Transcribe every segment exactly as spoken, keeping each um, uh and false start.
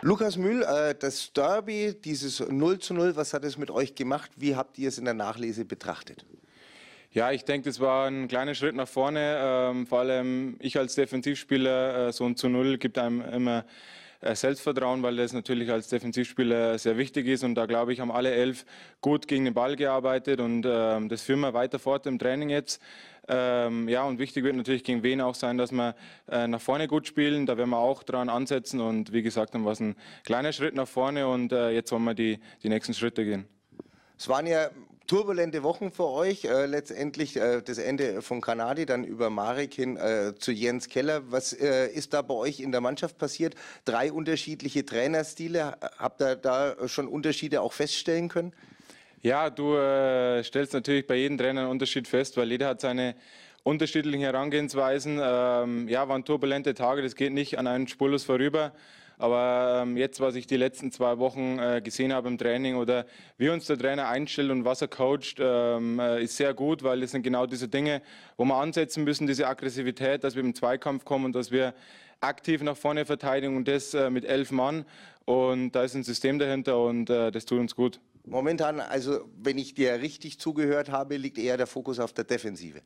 Lukas Mühl, äh, das Derby, dieses null zu null, was hat es mit euch gemacht? Wie habt ihr es in der Nachlese betrachtet? Ja, ich denke, das war ein kleiner Schritt nach vorne. Ähm, vor allem ich als Defensivspieler, äh, so ein zu null gibt einem immer äh, Selbstvertrauen, weil das natürlich als Defensivspieler sehr wichtig ist. Und da, glaube ich, haben alle elf gut gegen den Ball gearbeitet und ähm, das führen wir weiter fort im Training jetzt. Ähm, ja, und wichtig wird natürlich gegen Wien auch sein, dass wir äh, nach vorne gut spielen. Da werden wir auch dran ansetzen. Und wie gesagt, dann war es ein kleiner Schritt nach vorne und äh, jetzt wollen wir die, die nächsten Schritte gehen. Es waren ja turbulente Wochen für euch, äh, letztendlich äh, das Ende von Kanadi, dann über Marek hin äh, zu Jens Keller. Was äh, ist da bei euch in der Mannschaft passiert? Drei unterschiedliche Trainerstile. Habt ihr da schon Unterschiede auch feststellen können? Ja, du äh, stellst natürlich bei jedem Trainer einen Unterschied fest, weil jeder hat seine unterschiedlichen Herangehensweisen. Ähm, ja, waren turbulente Tage, das geht nicht an einen spurlos vorüber. Aber ähm, jetzt, was ich die letzten zwei Wochen äh, gesehen habe im Training oder wie uns der Trainer einstellt und was er coacht, ähm, äh, ist sehr gut, weil das sind genau diese Dinge, wo wir ansetzen müssen, diese Aggressivität, dass wir im Zweikampf kommen und dass wir aktiv nach vorne verteidigen und das äh, mit elf Mann. Und da ist ein System dahinter und äh, das tut uns gut. Momentan, also wenn ich dir richtig zugehört habe, liegt eher der Fokus auf der Defensive.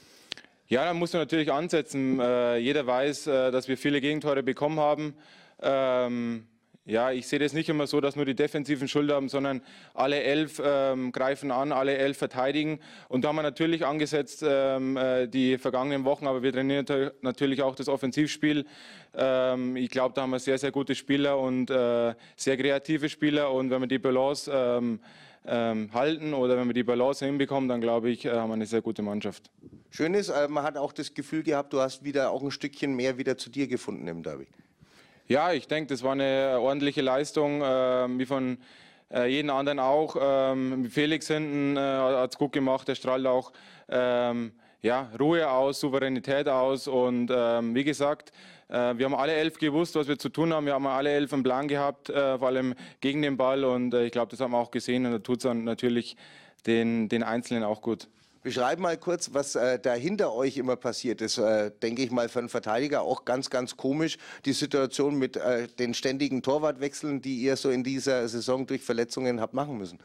Ja, da musst du natürlich ansetzen. Äh, jeder weiß, äh, dass wir viele Gegentore bekommen haben. Ähm, ja, ich sehe das nicht immer so, dass nur die Defensiven Schuld haben, sondern alle elf ähm, greifen an, alle elf verteidigen. Und da haben wir natürlich angesetzt ähm, äh, die vergangenen Wochen, aber wir trainieren natürlich auch das Offensivspiel. Ähm, ich glaube, da haben wir sehr, sehr gute Spieler und äh, sehr kreative Spieler. Und wenn wir die Balance ähm, ähm, halten oder wenn wir die Balance hinbekommen, dann glaube ich, äh, haben wir eine sehr gute Mannschaft. Schön ist, äh, man hat auch das Gefühl gehabt, du hast wieder auch ein Stückchen mehr wieder zu dir gefunden im Derby. Ja, ich denke, das war eine ordentliche Leistung, äh, wie von äh, jedem anderen auch. Ähm, Felix hinten äh, hat es gut gemacht, der strahlt auch ähm, ja, Ruhe aus, Souveränität aus. Und ähm, wie gesagt, äh, wir haben alle elf gewusst, was wir zu tun haben. Wir haben alle elf einen Plan gehabt, äh, vor allem gegen den Ball. Und äh, ich glaube, das haben wir auch gesehen. Und da tut es dann natürlich den, den Einzelnen auch gut. Beschreib mal kurz, was äh, da hinter euch immer passiert ist. Äh, denke ich mal für einen Verteidiger auch ganz, ganz komisch. Die Situation mit äh, den ständigen Torwartwechseln, die ihr so in dieser Saison durch Verletzungen habt machen müssen.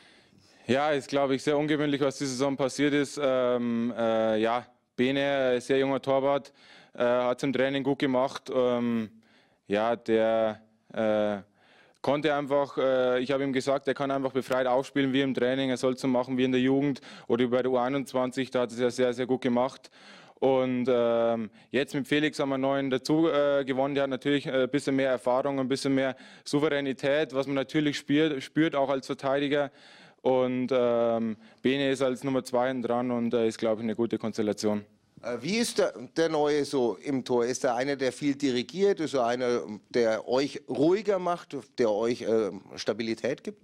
Ja, ist, glaube ich, sehr ungewöhnlich, was diese Saison passiert ist. Ähm, äh, ja, Bene, sehr junger Torwart, äh, hat es im Training gut gemacht. Ähm, ja, der äh, konnte einfach, äh, ich habe ihm gesagt, er kann einfach befreit aufspielen wie im Training, er soll es so machen wie in der Jugend oder bei der U einundzwanzig, da hat es ja sehr, sehr gut gemacht. Und ähm, jetzt mit Felix haben wir einen neuen dazu äh, gewonnen, der hat natürlich ein bisschen mehr Erfahrung, ein bisschen mehr Souveränität, was man natürlich spürt, spürt auch als Verteidiger. Und ähm, Bene ist als Nummer zwei dran und äh, ist, glaube ich, eine gute Konstellation. Wie ist der, der Neue so im Tor? Ist er einer, der viel dirigiert? Ist er einer, der euch ruhiger macht, der euch äh, Stabilität gibt?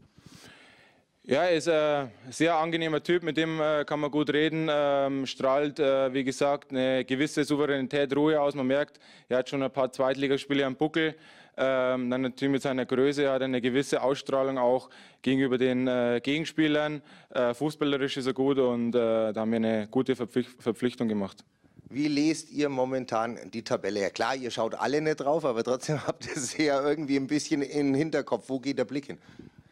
Ja, er ist ein sehr angenehmer Typ, mit dem äh, kann man gut reden, ähm, strahlt, äh, wie gesagt, eine gewisse Souveränität, Ruhe aus. Man merkt, er hat schon ein paar Zweitligaspiele am Buckel. Ähm, dann natürlich mit seiner Größe hat er eine gewisse Ausstrahlung auch gegenüber den äh, Gegenspielern. Äh, fußballerisch ist er gut und äh, da haben wir eine gute Verpflicht Verpflichtung gemacht. Wie lest ihr momentan die Tabelle? Ja klar, ihr schaut alle nicht drauf, aber trotzdem habt ihr es ja irgendwie ein bisschen im Hinterkopf. Wo geht der Blick hin?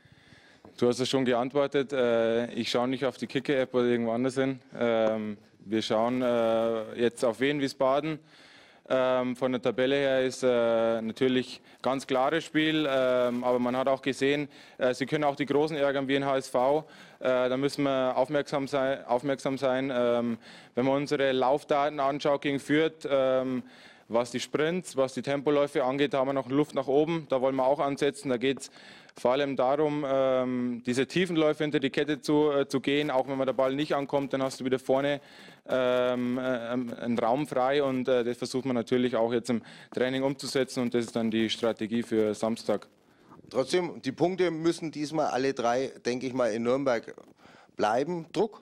Du hast es schon geantwortet. Äh, ich schaue nicht auf die Kicker-App oder irgendwo anders hin. Ähm, wir schauen äh, jetzt auf Wien Wiesbaden. Ähm, von der Tabelle her ist äh, natürlich ganz klares Spiel, ähm, aber man hat auch gesehen, äh, sie können auch die Großen ärgern wie ein H S V. Äh, da müssen wir aufmerksam sein. Aufmerksam sein. Ähm, wenn man unsere Laufdaten anschaut gegen Fürth, ähm, was die Sprints, was die Tempoläufe angeht, da haben wir noch Luft nach oben. Da wollen wir auch ansetzen. Da geht es vor allem darum, ähm, diese Tiefenläufe hinter die Kette zu, äh, zu gehen. Auch wenn man der Ball nicht ankommt, dann hast du wieder vorne ähm, äh, einen Raum frei. Und äh, das versucht man natürlich auch jetzt im Training umzusetzen. Und das ist dann die Strategie für Samstag. Trotzdem, die Punkte müssen diesmal alle drei, denke ich mal, in Nürnberg bleiben. Druck?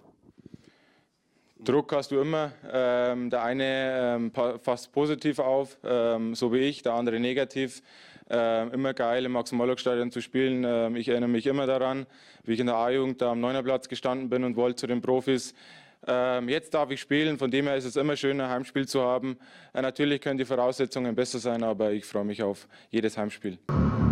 Druck hast du immer. Ähm, der eine ähm, fasst positiv auf, ähm, so wie ich, der andere negativ. Ähm, immer geil, im Max-Morlock-Stadion zu spielen. Ähm, ich erinnere mich immer daran, wie ich in der A-Jugend da am Neunerplatz gestanden bin und wollte zu den Profis. Ähm, jetzt darf ich spielen, von dem her ist es immer schön, ein Heimspiel zu haben. Äh, natürlich können die Voraussetzungen besser sein, aber ich freue mich auf jedes Heimspiel.